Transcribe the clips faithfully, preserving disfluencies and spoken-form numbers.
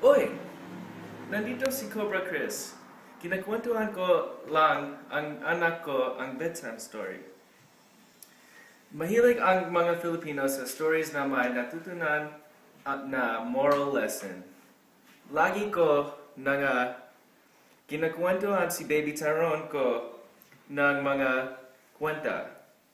Oy! Nandito si Cobra Chris. Kinakwentuhan ko lang ang anak ko ang bedtime story. Mahilig ang mga Filipino sa stories na may natutunan at na moral lesson. Lagi ko na nga kinakwentuhan si Baby Tyrone ko ng mga kwenta.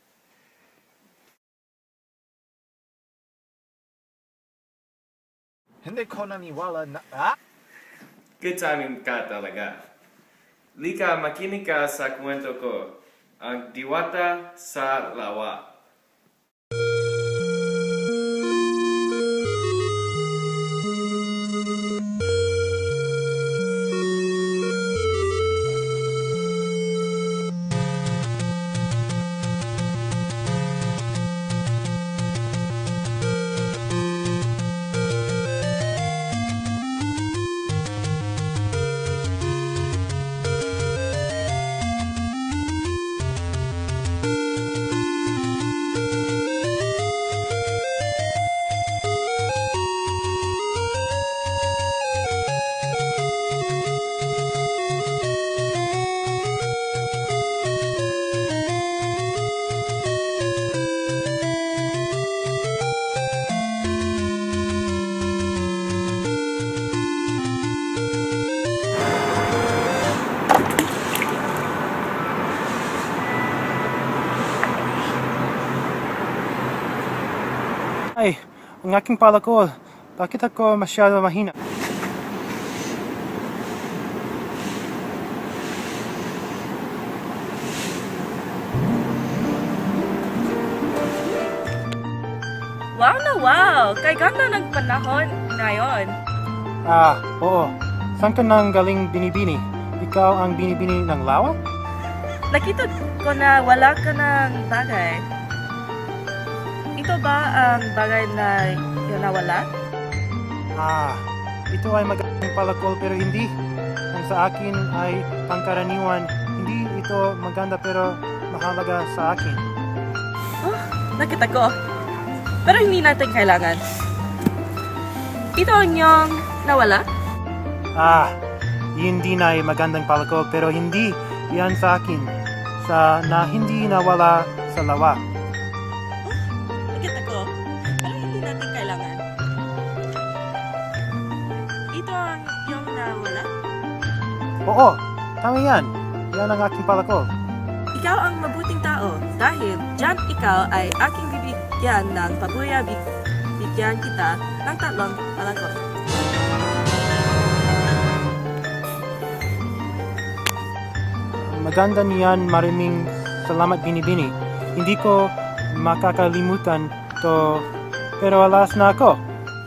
Hindi ko naniwala na... Ah? Good timing ka talaga. Lika, makinig ka sa kwento ko, ang Diwata sa Lawa. Ay, ang aking palakol. Bakit ako masyado mahina? Wow na wow! Kay ganda ng panahon ngayon. Ah, oo. Saan ka nang galing binibini? Ikaw ang binibini ng lawa? Nakita ko na wala ka ng bagay. Ito ba ang bagay na yun nawala? Ah, ito ay magandang palakol pero hindi. Ang sa akin ay pangkaraniwan. Hindi ito maganda pero mahalaga sa akin. Oh, nakita ko. Pero hindi natin kailangan. Ito ang yung nawala? Ah, hindi na ay magandang palakol pero hindi yan sa akin. Sa na hindi nawala sa lawa. Nakita ko. Pero hindi natin kailangan. Ito ang yung nawala? Oo, tama yan. Yan ang aking palakol. Ikaw ang mabuting tao dahil dyan ikaw ay aking bibigyan ng pabuya. Bigyan kita ng tatlong palakol. Maganda niyan, maraming salamat binibini. Hindi ko makakalimutan to, pero alas na ako.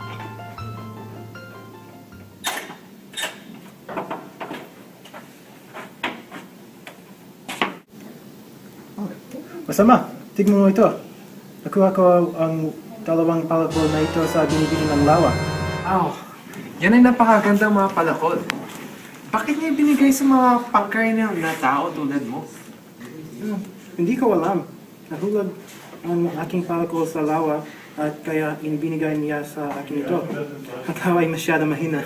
Masama, tignan mo ito. Nakuha ko ang dalawang palakol na ito sa binibini ng lawa. Wow, yan ay napakagandang mga palakol. Bakit niya binigay sa mga pangkaraniwang na tao tulad mo? Hmm, hindi ko alam. Nahulog ang aking palakol sa lawa at kaya inibinigay niya sa akin ito. Ikaw ay masyado mahina.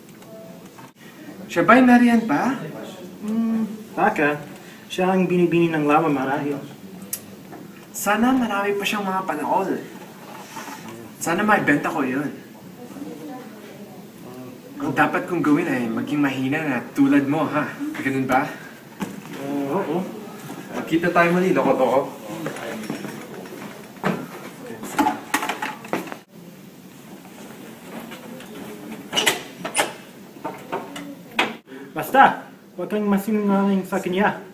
Siya ba'y nariyan pa? Hmm, baka. Siya ang binibini ng lawa marahil. Sana marami pa siyang mga palakol. Sana may benta ko yun. Ang dapat kong gawin ay maging mahina na tulad mo, ha? Ganun ba? Uh, oo. Magkita tayo muli, loko-loko. Basta! Huwag kang masinungaling sa kanya.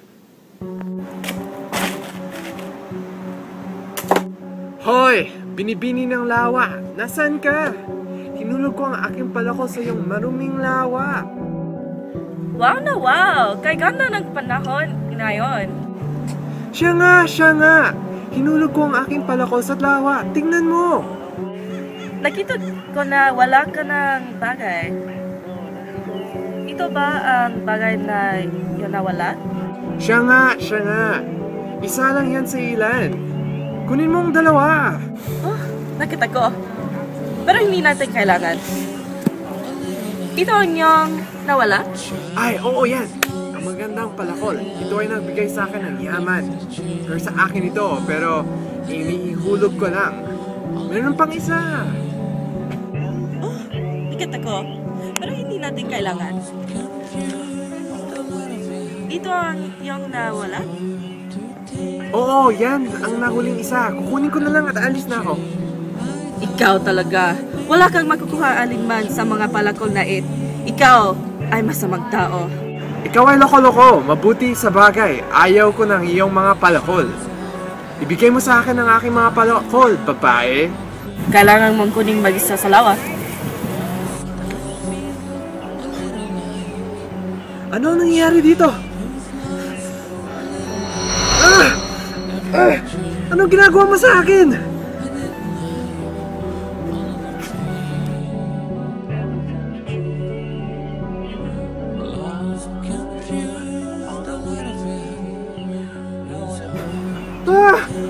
Hoy! Binibini ng lawa! Nasaan ka? Hinulog ko ang aking palakol sa iyong maruming lawa. Wow na wow! Kay ganda ng panahon ngayon. Siya nga! Siya nga! Hinulog ko ang aking palakol sa lawa. Tingnan mo! Nakita ko na wala ka ng bagay. Ito ba ang bagay na yun nawala? Siya nga! Siya nga! Isa lang yan sa ilan. Kunin mong dalawa! Oh, nakita ko. Pero hindi natin kailangan. ito ang iyong nawala? Ay, oo yan. Ang magandang palakol. Ito ay nagbigay sa akin ng yaman. Pero sa akin ito, pero iniihulog ko lang. Meron pang isa. Oh, ikat ako. Pero hindi natin kailangan. Ito ang iyong nawala? Oo, yan. Ang nahuling isa. Kukunin ko na lang at alis na ako. Ikaw talaga. Wala kang makukuha alinman sa mga palakol na it. Ikaw ay masamang tao. Ikaw ay loko-loko. Mabuti sa bagay. Ayaw ko ng iyong mga palakol. Ibigay mo sa akin ang aking mga palakol, babae. Kailangan mong kuning mag-isa sa lawa. Ano ang nangyayari dito? Ah! Ah! Anong ginagawa mo sa akin? Ah!